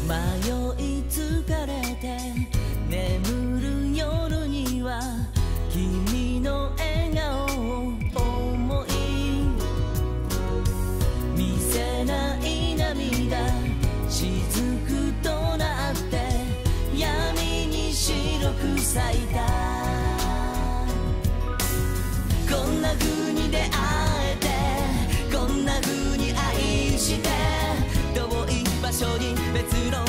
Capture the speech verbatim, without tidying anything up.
い疲れて眠る夜には君の笑顔を思い、見せない涙雫となって闇に白く咲いた。こんな風に出会えて、こんな風に愛して、遠い場所に別の